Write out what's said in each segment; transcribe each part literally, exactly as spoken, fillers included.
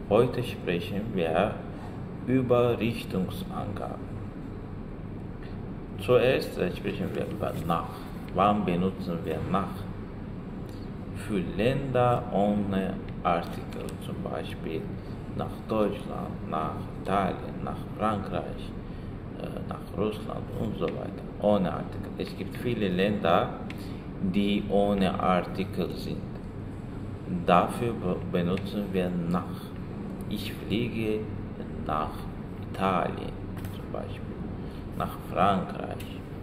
Heute sprechen wir über Richtungsangaben. Zuerst sprechen wir über nach. Wann benutzen wir nach? Für Länder ohne Artikel, zum Beispiel nach Deutschland, nach Italien, nach Frankreich, nach Russland und so weiter, ohne Artikel. Es gibt viele Länder, die ohne Artikel sind. Dafür benutzen wir nach. Ich fliege nach Italien zum Beispiel, nach Frankreich.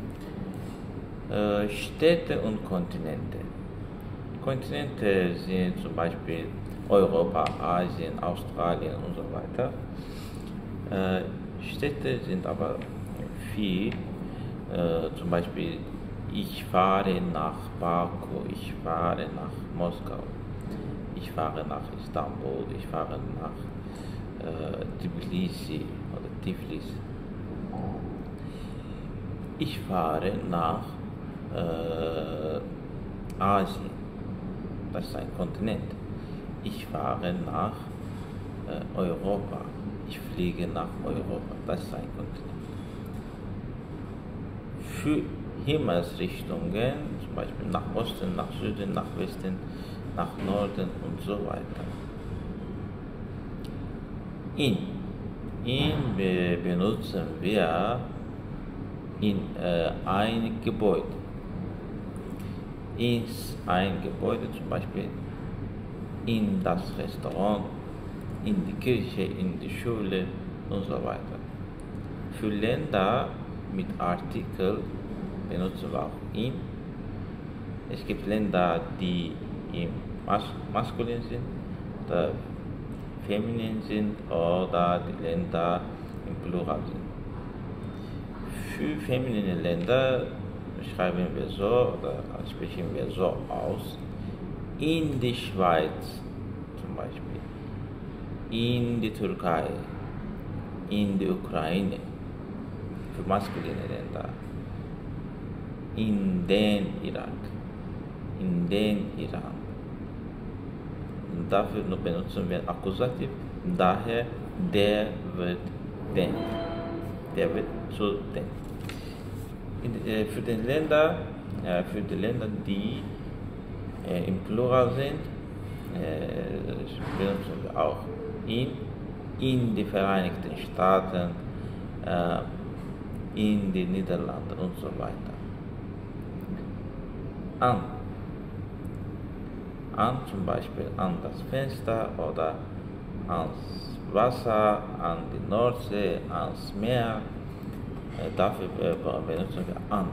Äh, Städte und Kontinente. Kontinente sind zum Beispiel Europa, Asien, Australien und so weiter. Äh, Städte sind aber viel, äh, zum Beispiel ich fahre nach Baku, ich fahre nach Moskau, ich fahre nach Istanbul, ich fahre nach äh, Tbilisi oder Tiflis. Ich fahre nach äh, Asien, das ist ein Kontinent. Ich fahre nach äh, Europa, ich fliege nach Europa, das ist ein Kontinent. Für Himmelsrichtungen, zum Beispiel nach Osten, nach Süden, nach Westen, nach Norden und so weiter. In. In be benutzen wir in äh, ein Gebäude. In ein Gebäude, zum Beispiel in das Restaurant, in die Kirche, in die Schule und so weiter. Für Länder mit Artikel benutzen wir auch in. Es gibt Länder, die im Mas maskulin sind, oder feminin sind, oder die Länder im Plural sind. Für feminine Länder schreiben wir so oder sprechen wir so aus: in die Schweiz zum Beispiel, in die Türkei, in die Ukraine. Für maskuline Länder, in den Irak, in den Iran. Und dafür benutzen wir Akkusativ, daher der wird den, der wird zu den. In, äh, für den Länder, äh, für die Länder, die äh, im Plural sind, äh, benutzen wir auch in, in die Vereinigten Staaten, äh, in die Niederlande und so weiter. An. An zum Beispiel an das Fenster oder ans Wasser, an die Nordsee, ans Meer. Dafür benutzen wir an.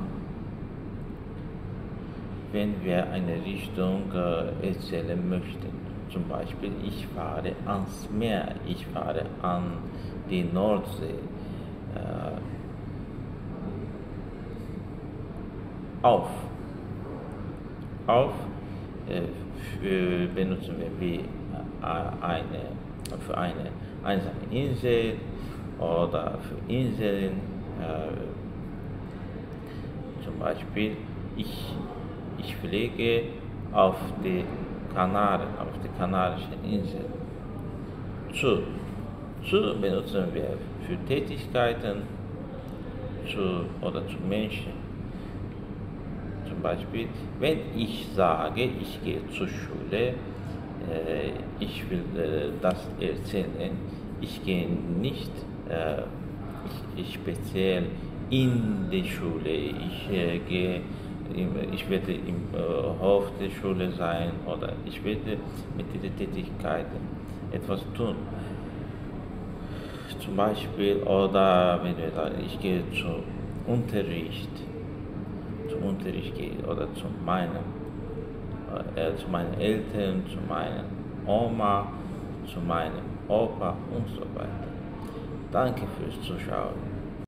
Wenn wir eine Richtung äh, erzählen möchten, zum Beispiel ich fahre ans Meer, ich fahre an die Nordsee. Äh, auf. Auf äh, für, benutzen wir wie äh, eine, für eine einsame Insel oder für Inseln. Äh, zum Beispiel ich, ich fliege auf die Kanaren, auf die Kanarischen Inseln. Zu. Zu benutzen wir für Tätigkeiten zu, oder zu Menschen. Zum Beispiel, wenn ich sage, ich gehe zur Schule, äh, ich will äh, das erzählen, ich gehe nicht äh, ich, ich speziell in die Schule, ich äh, gehe, im, ich werde im äh, Hof der Schule sein oder ich werde mit diesen Tätigkeiten etwas tun. Zum Beispiel, oder wenn wir sagen, ich gehe zum Unterricht, zum Unterricht gehe oder zu meinem, äh, zu meinen Eltern, zu meiner Oma, zu meinem Opa und so weiter. Danke fürs Zuschauen.